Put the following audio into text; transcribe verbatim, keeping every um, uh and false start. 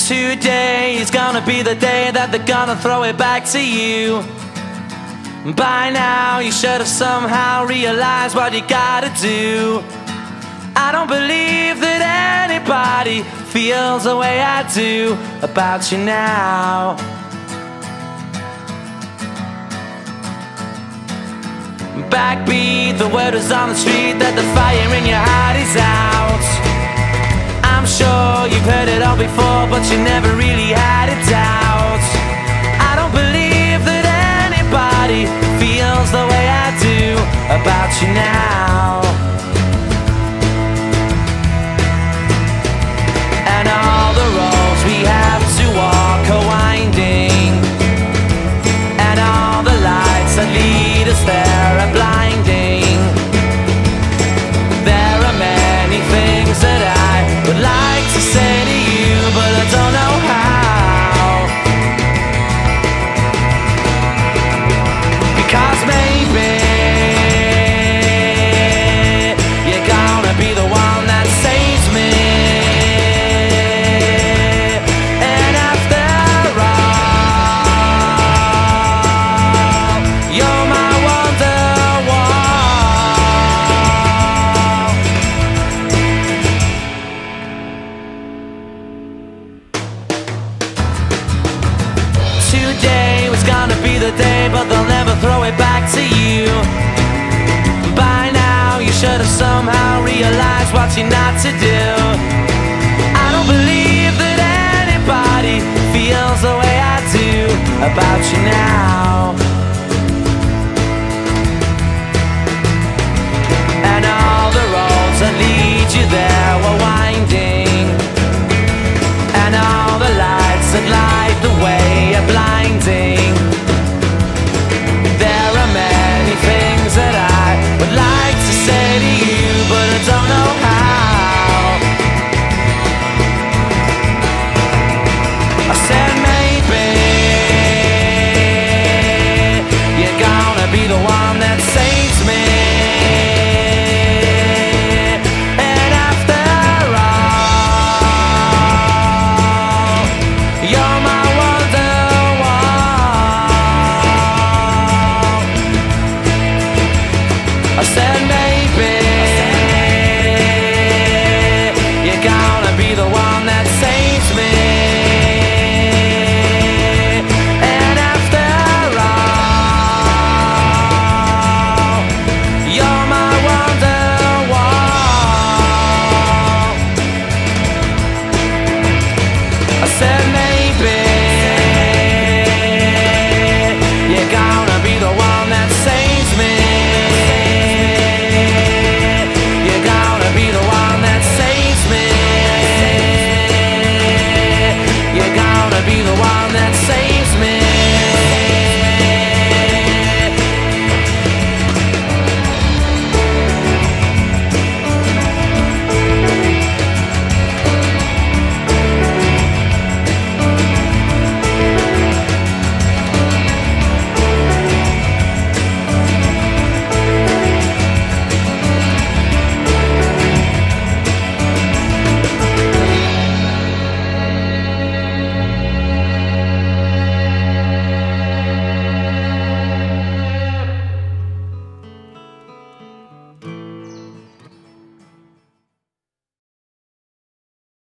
Today is gonna be the day that they're gonna throw it back to you. By now you should have somehow realized what you gotta do. I don't believe that anybody feels the way I do about you now. Backbeat, the word is on the street that the fire in your heart is out. I'm sure you've heard it all before, but you never really had a doubt. I don't believe that anybody feels the way I do about you now. And all the roads we have to walk are winding, and all the lights that lead us there are blinding. There are many things that I would like to say to you, but I don't know how. Because maybe you're gonna be the one that saves me. And after all, you're my wonderwall. Today was gonna be the day, but they'll never throw it back to you. By now you should have somehow realized what you're not to do. I don't believe that anybody feels the way I do about you now. And all the roads that lead you there were winding, and all the lights that light the way are blinding. There are many things that I would like to say to you, but I don't know how. I said maybe you're gonna be the one that saves me. And after all, you're my wonderwall. I said